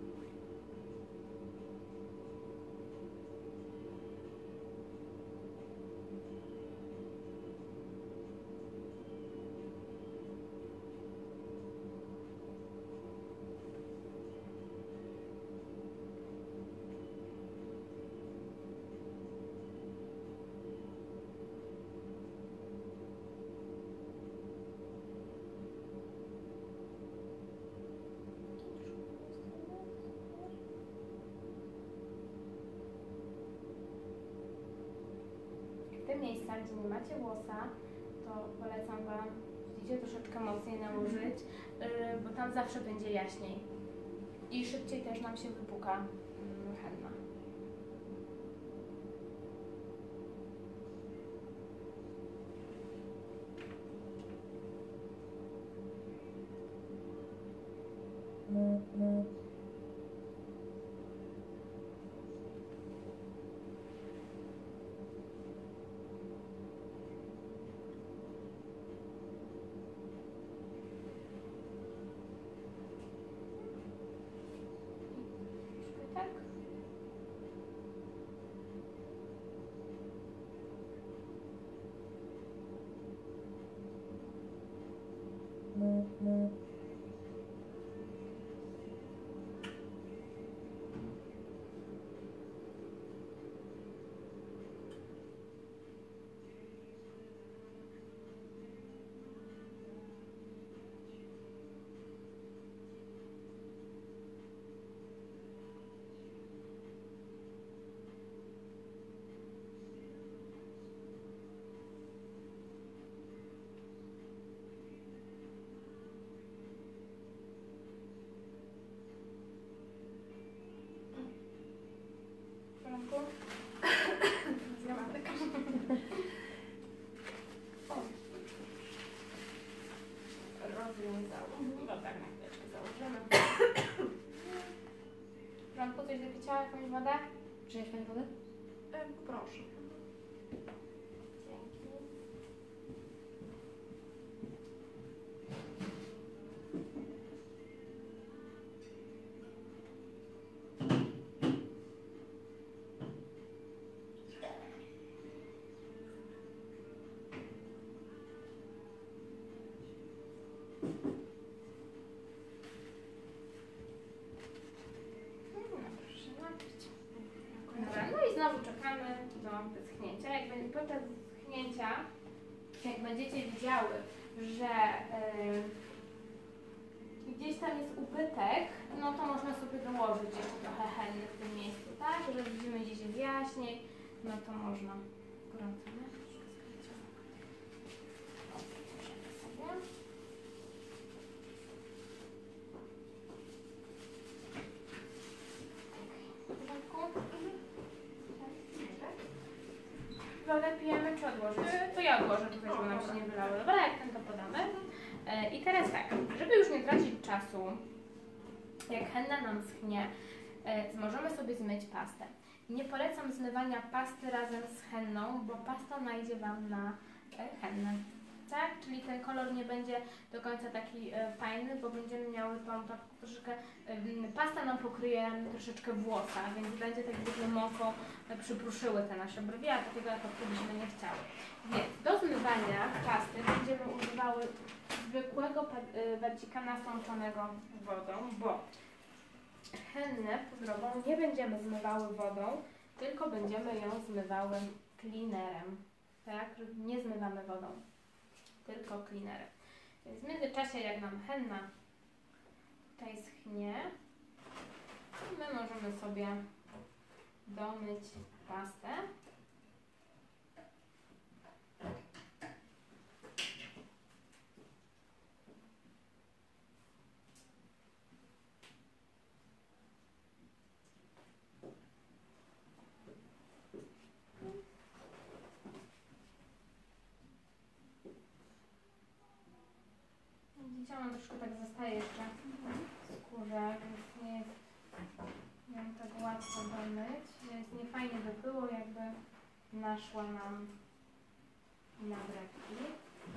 W tym miejscach, gdzie nie macie włosa, to polecam Wam, widzicie, troszeczkę mocniej nałożyć, bo tam zawsze będzie jaśniej i szybciej też nam się wypuka henna. Tak? chciała jakąś wodę? Przynieść Pani wodę? Proszę. Dzięki. Proszę napić. Dobra, no i znowu czekamy do wyschnięcia. Jak będzie podczas wyschnięcia, jak będziecie widziały, że gdzieś tam jest ubytek, no to można sobie dołożyć jeszcze trochę henny w tym miejscu, tak? Że widzimy gdzieś jest jaśniej, no to można. Gorąco, nie? Troszkę skręcimy. Sobie. W porządku? Wodę pijemy czy odłożyć? To ja odłożę tutaj, żeby nam się nie wylało. Dobra, jak ten to podamy. I teraz tak, żeby już nie tracić czasu, jak henna nam schnie, możemy sobie zmyć pastę. Nie polecam zmywania pasty razem z henną, bo pasta najdzie Wam na hennę. Tak? Czyli ten kolor nie będzie do końca taki fajny, bo będziemy miały tą taką troszeczkę, pasta nam pokryje troszeczkę włosa, więc będzie tak jakby moko przypruszyły te nasze brwi, a takiego efektu byśmy nie chciały. Więc do zmywania pasty będziemy używały zwykłego wadzika nasączonego wodą, bo hennę pudrową nie będziemy zmywały wodą, tylko będziemy ją zmywały cleanerem. Tak? Nie zmywamy wodą, tylko cleanerem. Więc w międzyczasie, jak nam henna tutaj schnie, my możemy sobie domyć pastę. Widzicie, ona troszkę tak zostaje jeszcze w skórze, więc nie jest ją tak łatwo domyć, więc nie fajnie by było, jakby naszła nam na brewki.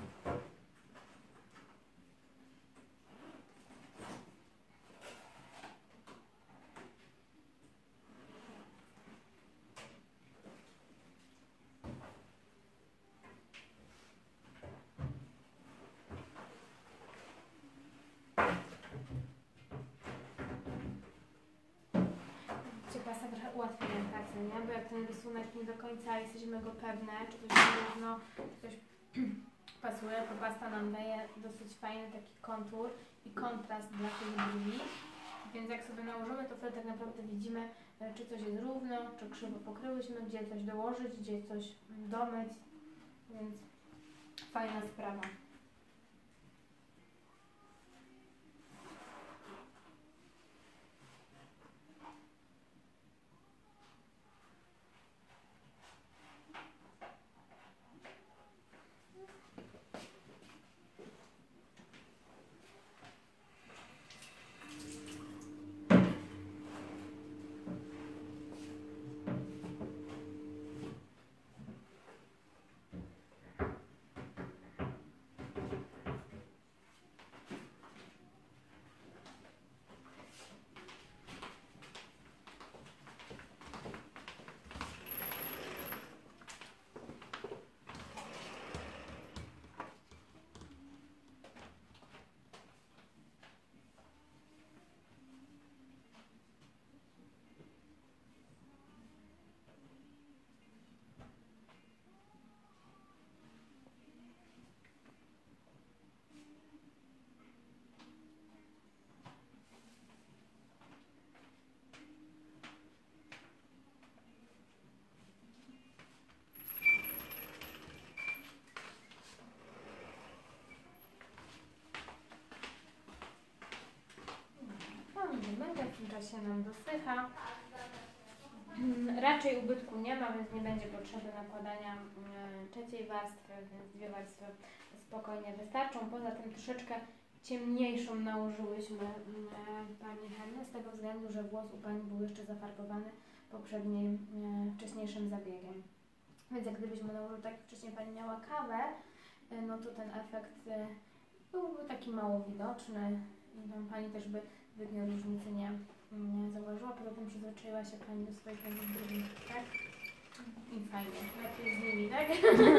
Pasta trochę ułatwia nam pracę, nie? Bo jak ten rysunek nie do końca jesteśmy go pewne, czy coś równo, czy coś pasuje, to pasta nam daje dosyć fajny taki kontur i kontrast dla tych brwi. Więc jak sobie nałożymy, to wtedy tak naprawdę widzimy, czy coś jest równo, czy krzywo pokryłyśmy, gdzie coś dołożyć, gdzie coś domyć. Więc fajna sprawa. W tym czasie nam dosycha. Raczej ubytku nie ma, więc nie będzie potrzeby nakładania trzeciej warstwy, więc 2 warstwy spokojnie wystarczą. Poza tym troszeczkę ciemniejszą nałożyłyśmy pani hennę z tego względu, że włos u pani był jeszcze zafarbowany poprzednim, wcześniejszym zabiegiem. Więc jak gdybyśmy nałożyli, tak jak wcześniej pani miała kawę, no to ten efekt byłby taki mało widoczny i tam pani też by zbytnio różnicy nie zauważyła. Poza tym przyzwyczaiła się pani do swoich drobnych, tak? I fajnie, lepiej z nimi, tak?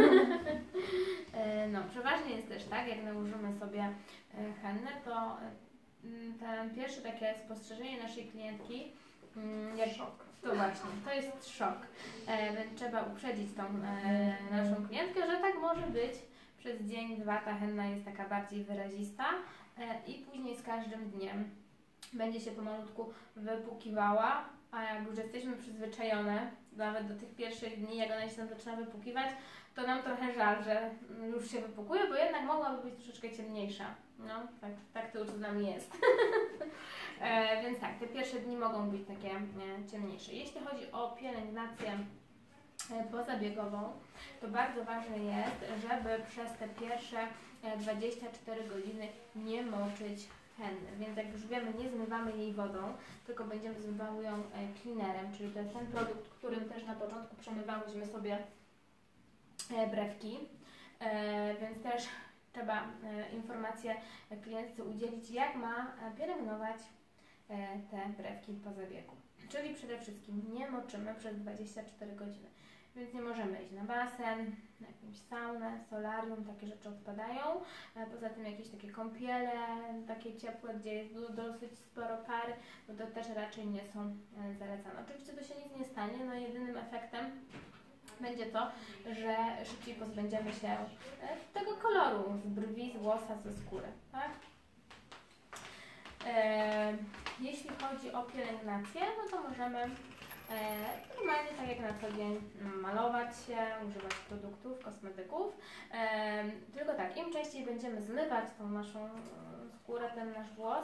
No, przeważnie jest też tak, jak nałożymy sobie hennę, to ten pierwsze takie spostrzeżenie naszej klientki, Szok. to właśnie, to jest szok. Więc trzeba uprzedzić tą naszą klientkę, że tak może być. Przez dzień, dwa ta henna jest taka bardziej wyrazista i później z każdym dniem będzie się pomalutku wypukiwała, a jak już jesteśmy przyzwyczajone, nawet do tych pierwszych dni, jak ona się nam zaczyna wypukiwać, to nam trochę żal, że już się wypukuje, bo jednak mogłaby być troszeczkę ciemniejsza. No, tak to już z nami jest. Więc tak, te pierwsze dni mogą być takie ciemniejsze. Jeśli chodzi o pielęgnację pozabiegową, to bardzo ważne jest, żeby przez te pierwsze 24 godziny nie moczyć henny. Więc jak już wiemy, nie zmywamy jej wodą, tylko będziemy zmywały ją cleanerem, czyli to jest ten produkt, którym też na początku przemywałyśmy sobie brewki. Więc też trzeba informację klientce udzielić, jak ma pielęgnować te brewki po zabiegu. Czyli przede wszystkim nie moczymy przez 24 godziny. Więc nie możemy iść na basen, na jakąś saunę, solarium, takie rzeczy odpadają. Poza tym jakieś takie kąpiele, takie ciepłe, gdzie jest dosyć sporo pary, no to też raczej nie są zalecane. Oczywiście to się nic nie stanie, no jedynym efektem będzie to, że szybciej pozbędziemy się tego koloru z brwi, z włosa, ze skóry, tak? Jeśli chodzi o pielęgnację, no to możemy normalnie, tak jak na co dzień, malować się, używać produktów, kosmetyków. Tylko tak, im częściej będziemy zmywać tą naszą skórę, ten nasz włos,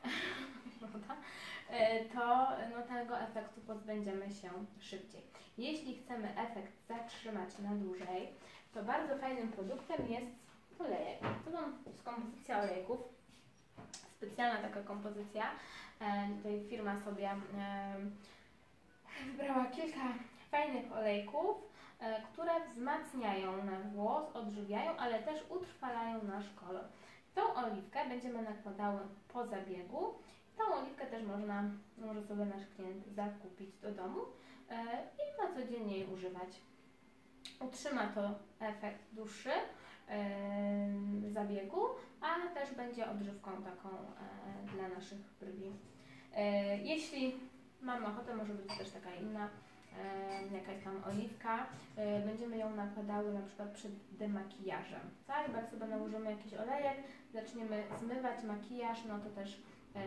to no, tego efektu pozbędziemy się szybciej. Jeśli chcemy efekt zatrzymać na dłużej, to bardzo fajnym produktem jest olejek. To jest kompozycja olejków. Specjalna taka kompozycja. Tutaj firma sobie wybrała kilka fajnych olejków, które wzmacniają nasz włos, odżywiają, ale też utrwalają nasz kolor. Tą oliwkę będziemy nakładały po zabiegu. Tą oliwkę też może sobie nasz klient zakupić do domu i na co dzień jej używać. Utrzyma to efekt dłuższy zabiegu, a też będzie odżywką taką dla naszych brwi. Jeśli mamy ochotę, może być też taka inna jakaś tam oliwka, będziemy ją nakładały na przykład przed demakijażem, tak? Bo jak sobie nałożymy jakiś olejek, zaczniemy zmywać makijaż, no to też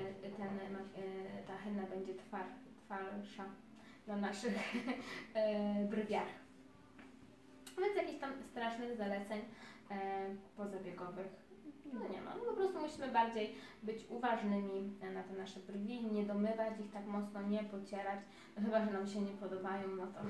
ta henna będzie twarsza na naszych brwiach. Więc jakichś tam strasznych zaleceń pozabiegowych no nie ma. No po prostu musimy bardziej być uważnymi na te nasze brwi, nie domywać ich tak mocno, nie pocierać. No chyba, że nam się nie podobają,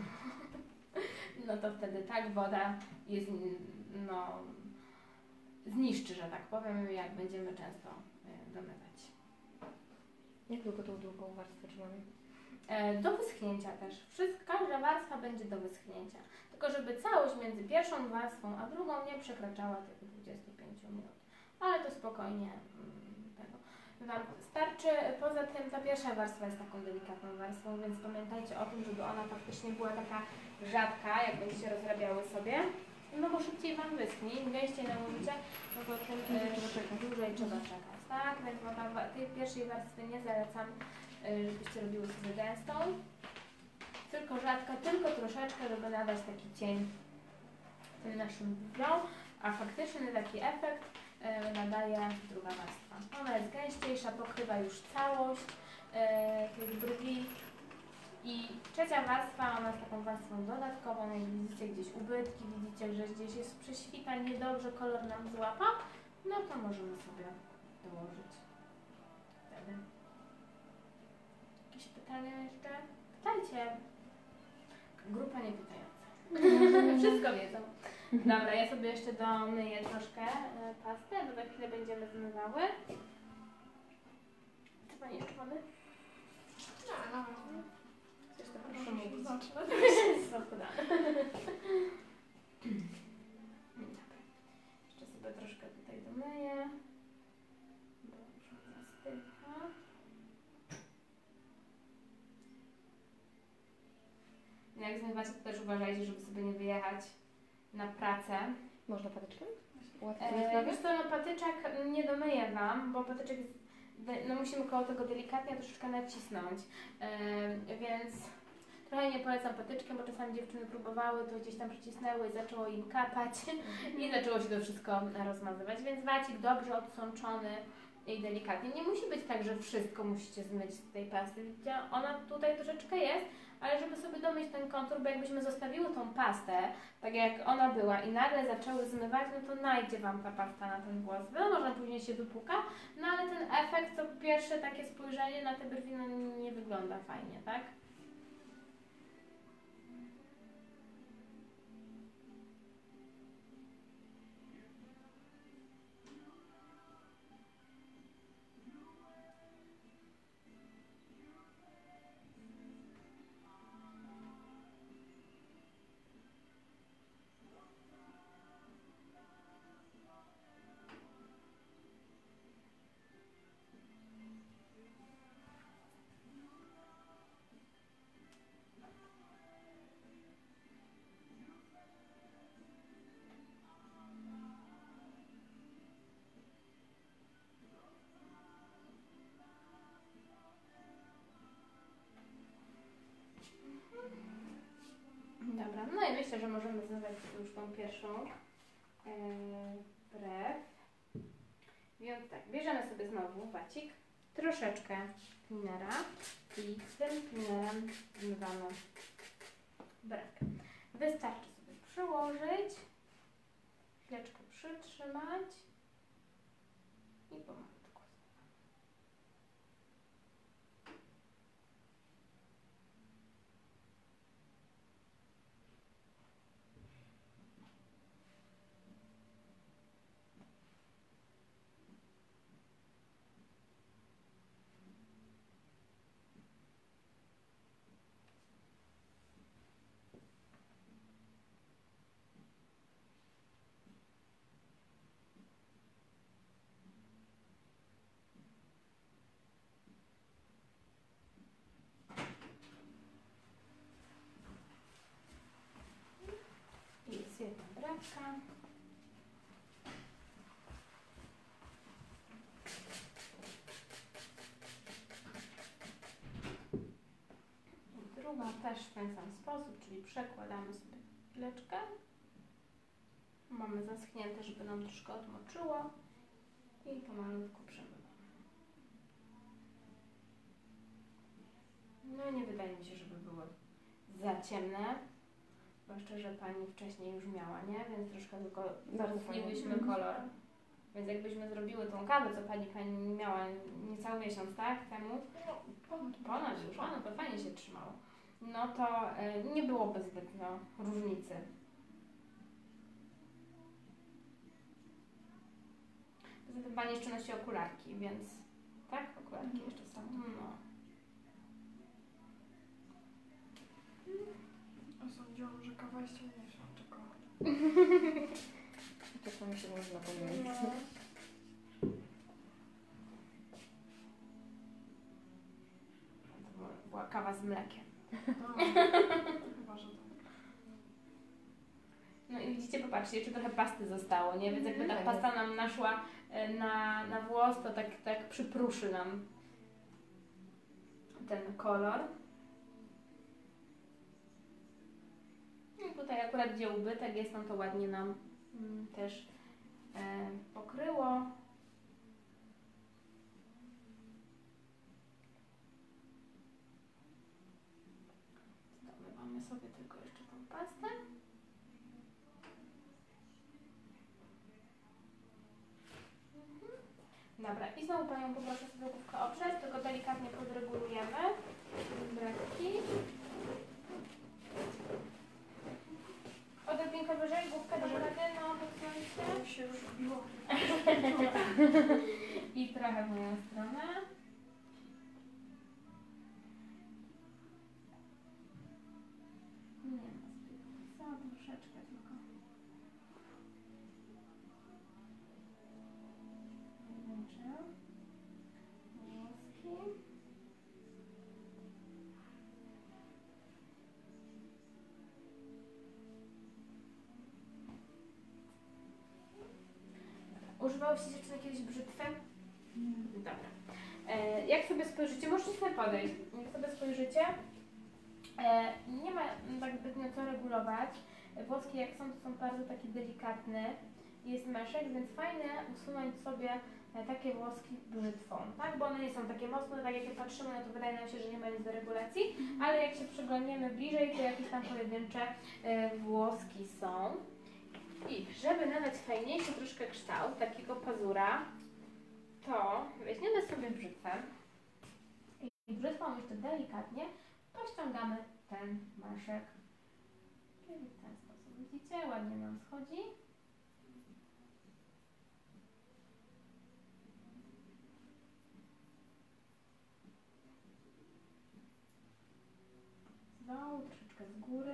no to wtedy tak, woda jest, no, zniszczy, że tak powiem, jak będziemy często domywać. Jak długo tą drugą warstwę trzymamy? Do wyschnięcia też. Każda warstwa będzie do wyschnięcia. Tylko żeby całość między pierwszą warstwą a drugą nie przekraczała tych 25 minut. Ale to spokojnie tego Wam starczy. Poza tym ta pierwsza warstwa jest taką delikatną warstwą, więc pamiętajcie o tym, żeby ona faktycznie była taka rzadka, jak będziecie rozrabiały sobie. No bo szybciej Wam wyschnie, im gęściej nałożycie, no to tym dłużej trzeba czekać, tak? Więc tej pierwszej warstwy nie zalecam, żebyście robiły sobie gęstą. Tylko rzadka, tylko troszeczkę, żeby nadać taki cień tym naszym brwiom, a faktyczny taki efekt nadaje druga warstwa. Ona jest gęściejsza, pokrywa już całość tych brwi. I trzecia warstwa, ona jest taką warstwą dodatkową, jak widzicie gdzieś ubytki, widzicie, że gdzieś jest prześwita, niedobrze kolor nam złapa, no to możemy sobie dołożyć wtedy. Jakieś pytania jeszcze? Pytajcie. Grupa niepytająca. Wszystko wiedzą. Dobra, ja sobie jeszcze domyję troszkę pastę, bo za chwilę będziemy zmywały. Chce Pani jeszcze wody? Chcesz to proszę mówić. Zacznę. Są podane. Dobra. Jeszcze sobie troszkę tutaj domyję. Bo już mi zastycha. No jak zmywacie, to też uważajcie, żeby sobie nie wyjechać na pracę. Można patyczkiem? Łatwiej sprawę? Wiesz co, no patyczek nie domyję Wam, bo patyczek jest, no musimy koło tego delikatnie troszeczkę nacisnąć, więc trochę nie polecam patyczkiem, bo czasami dziewczyny próbowały, to gdzieś tam przycisnęły, zaczęło im kapać i zaczęło się to wszystko rozmazywać, więc wacik dobrze odsączony i delikatnie. Nie musi być tak, że wszystko musicie zmyć z tej pasty. Widzicie? Ona tutaj troszeczkę jest, ale żeby sobie domyć ten kontur, bo jakbyśmy zostawiły tą pastę, tak jak ona była i nagle zaczęły zmywać, no to najdzie Wam ta pasta na ten włos. Wiadomo, że później się wypuka, no ale ten efekt, to pierwsze takie spojrzenie na te brwi, no nie wygląda fajnie, tak? Dobra, no i myślę, że możemy zmywać już tą pierwszą brew. Więc tak, bierzemy sobie znowu wacik, troszeczkę cleanera i z tym cleanerem zmywamy brew. Wystarczy sobie przyłożyć, chwileczkę przytrzymać i pomalutku. Jest jedna brewka. I druga też w ten sam sposób, czyli przekładamy sobie chwileczkę. Mamy zaschnięte, żeby nam troszkę odmoczyło i pomalutku przemywamy. No nie wydaje mi się, żeby były za ciemne. Zwłaszcza, że Pani wcześniej już miała, nie? Więc troszkę tylko zaschliłyśmy kolor. Więc jakbyśmy zrobiły tą kawę, co Pani miała niecały miesiąc, tak? Temu? Ponad już, no to fajnie się trzymało. No to nie byłoby zbytnio różnicy. Poza tym Pani jeszcze nosi okularki, więc... Tak? Okularki jeszcze są. No. Sądziłam, że kawa jest ciemniejsza od czekolady. Czasami się można pomylić. No. To była kawa z mlekiem. No, chyba, że tak. No i widzicie, popatrzcie, jeszcze trochę pasty zostało, nie? Więc jakby ta Tak pasta nam naszła na włos, to tak przypruszy nam ten kolor. I tutaj akurat gdzie ubytek jest, no to ładnie nam też pokryło. Domywamy sobie tylko jeszcze tą pastę. Dobra, i znowu Panią poproszę sobie główkę oprzeć, tylko delikatnie podregulujemy brewki. wyżej, główkę do góry, no posunąć To się już wbiło. i trochę w moją stronę. Nie ma zbyt co, troszeczkę tylko. Pojedyncze włoski. Używałyście dziewczyny kiedyś brzytwy? Dobra. Jak sobie spojrzycie, możecie sobie podejść. Jak sobie spojrzycie, nie ma tak zbytnio co regulować. Włoski jak są, to są bardzo takie delikatne. Jest meszek, więc fajne usunąć sobie takie włoski brzytwą, tak? Bo one nie są takie mocne, tak jak je patrzymy, no to wydaje nam się, że nie ma nic do regulacji, ale jak się przyglądniemy bliżej, to jakieś tam pojedyncze włoski są. I żeby nadać fajniejszy troszkę kształt takiego pazura, to weźmiemy sobie brzytwę i brzytwą jeszcze delikatnie pościągamy ten maszek. Czyli w ten sposób. Widzicie? Ładnie nam schodzi. Z dołu, troszeczkę z góry.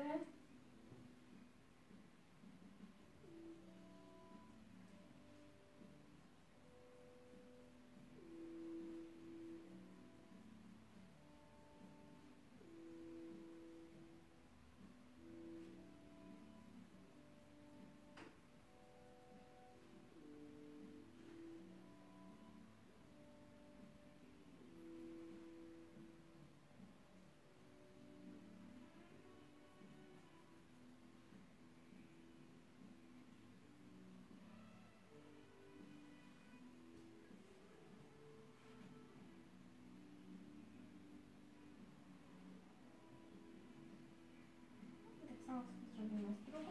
Tak samo zrobimy z drugą.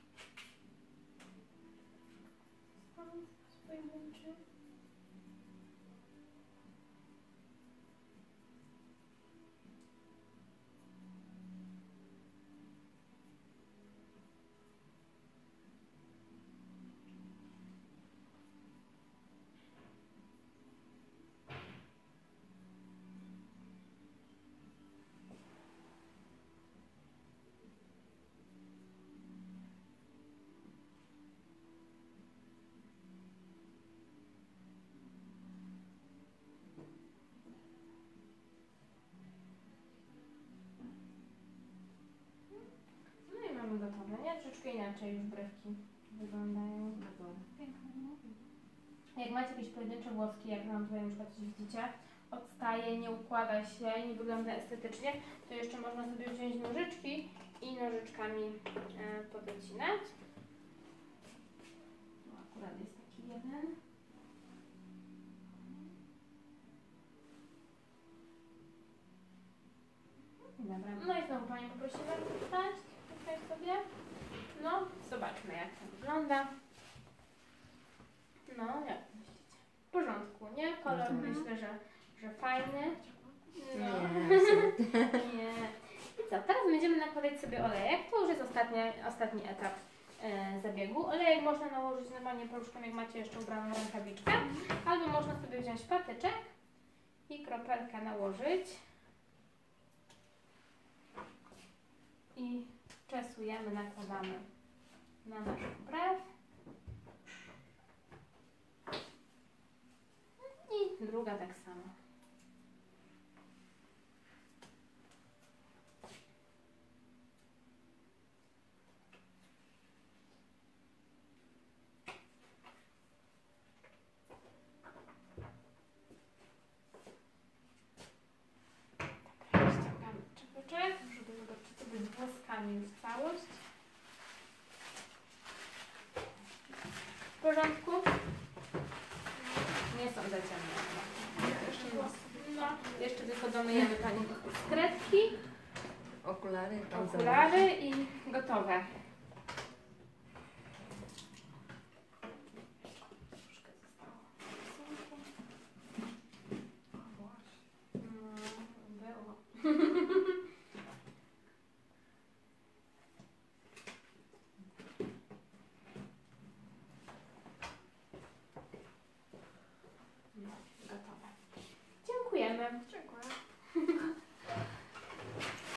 Stąd pojedynczy. No i mamy gotowe, nie? Troszeczkę inaczej już brewki wyglądają. Jak macie jakieś pojedyncze włoski, jak nam tutaj na przykład coś widzicie, odstaje, nie układa się, nie wygląda estetycznie, to jeszcze można sobie wziąć nożyczki i nożyczkami podocinać. Tu akurat jest taki jeden. Dobra, no i znowu Panią poprosimy wstać tutaj sobie. No, zobaczmy jak to wygląda. No, jak myślicie? W porządku, nie? Kolor myślę, że fajny. No. Nie. I co, teraz będziemy nakładać sobie olejek. To już jest ostatni etap zabiegu. Olejek można nałożyć normalnie paluszkiem, jak macie jeszcze ubraną rękawiczkę. Albo można sobie wziąć patyczek i kropelkę nałożyć. I czesujemy, nakładamy na nasz brew. I druga tak samo. Dobra, ściągamy czepeczek, żeby zobaczyć sobie z włoskami już całość. W porządku? Nie są zaciemnione. No, jeszcze tylko domyjemy Pani kredki, Okulary. okulary i gotowe.